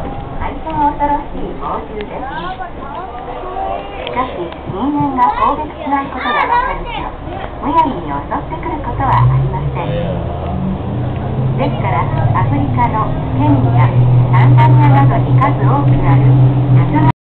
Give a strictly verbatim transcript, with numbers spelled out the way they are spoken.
大変恐ろしい猛獣です。しかし、人間が攻撃しないことがわかると、むやみに襲ってくることはありません。ですから、アフリカのケニア、タンザニアなどに数多くある